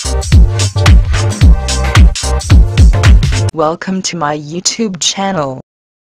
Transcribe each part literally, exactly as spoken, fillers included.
Welcome to my YouTube channel.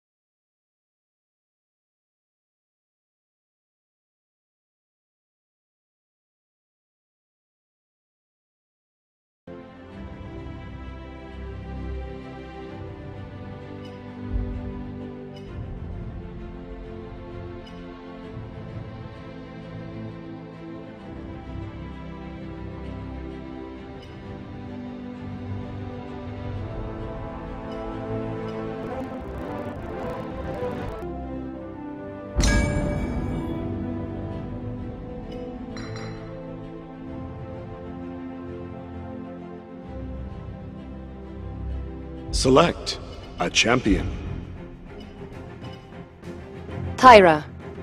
Select a champion. Tyra.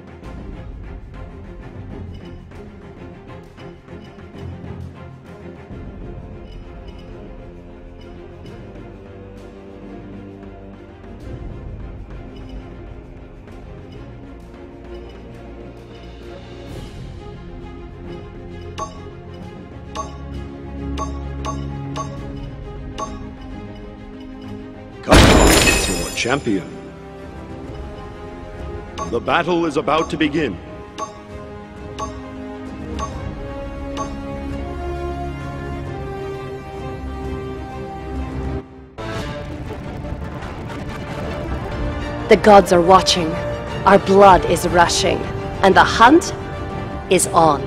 Your champion. The battle is about to begin. The gods are watching. Our blood is rushing. And the hunt is on.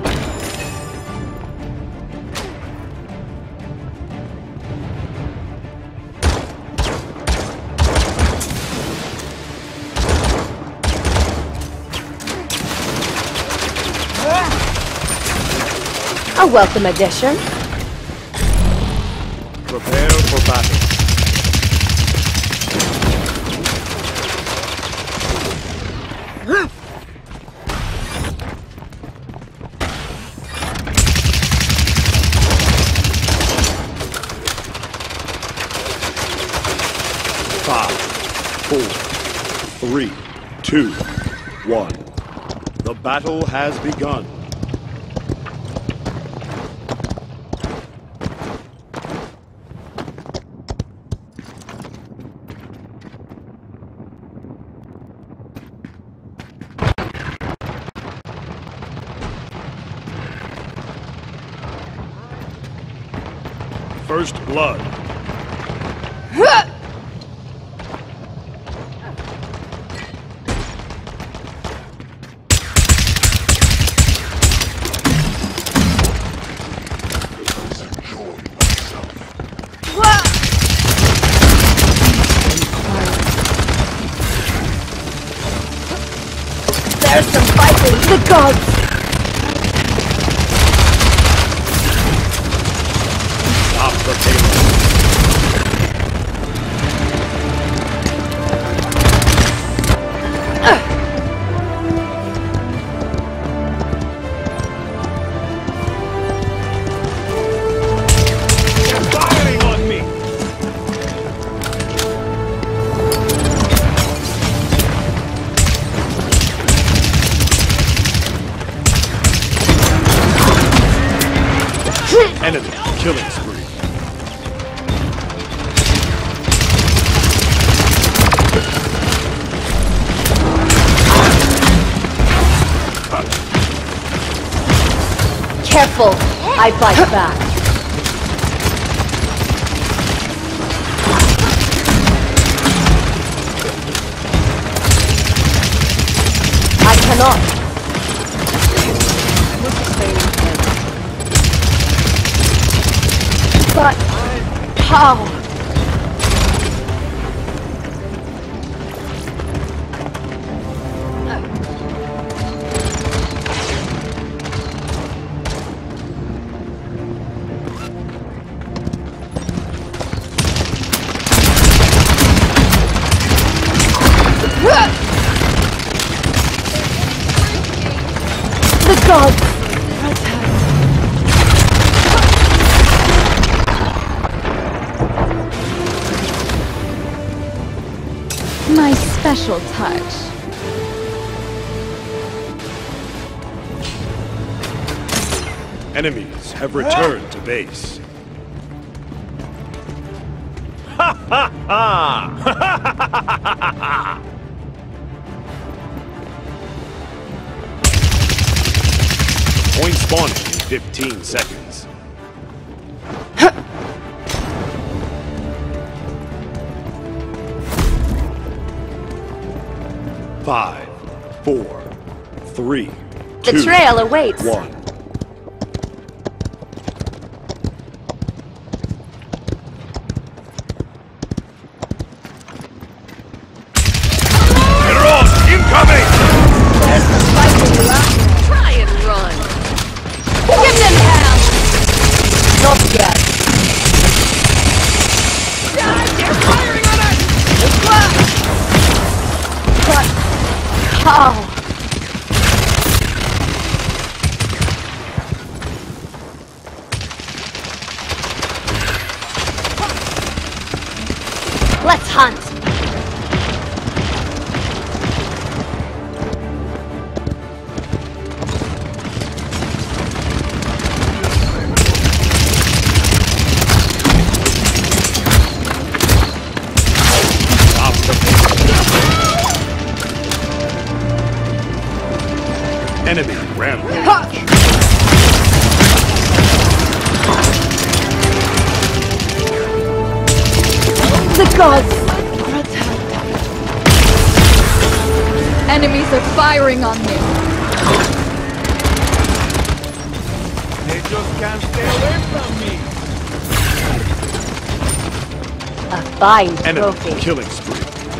A welcome addition. Prepare for battle. Five, four, three, two, one. The battle has begun. First blood. There's some fighting! The gods! Stop the payload. You're firing on me! Enemy killing spree. Careful! I bite back. I cannot. But how? The gods! My special touch. Enemies have returned to base. ha ha! Point spawning in fifteen seconds. Five, four, three, The two, trail awaits. one. They're on! Incoming! Try and run. Give them hell. Not yet. They're firing on us. What? How? Let's hunt. Stop the enemy rampage. The gods. Enemies are firing on me. They just can't stay away from me. A fine Enemy trophy. killing spree.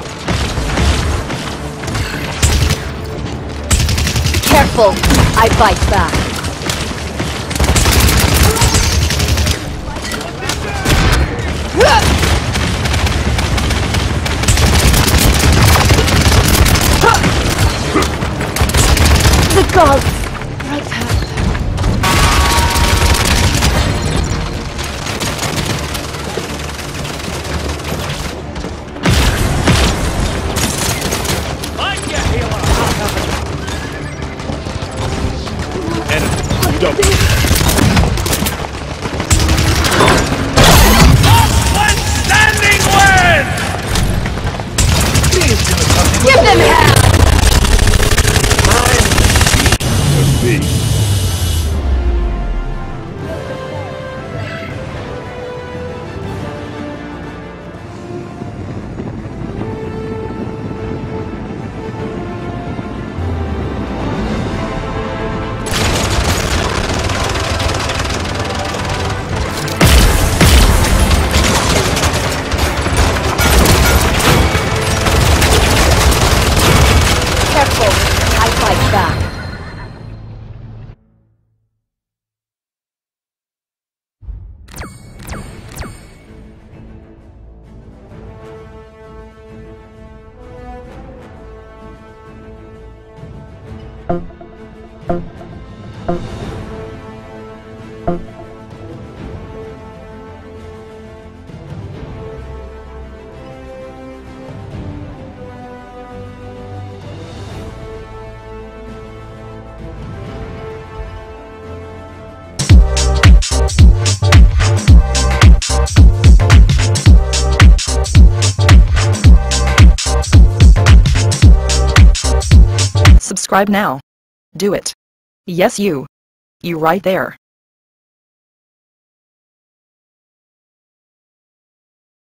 Careful. I bite back. The gods. Enemy double. Standing win! Give them hell. B. Careful. I fight back. Subscribe now. Do it. Yes, you. You right there.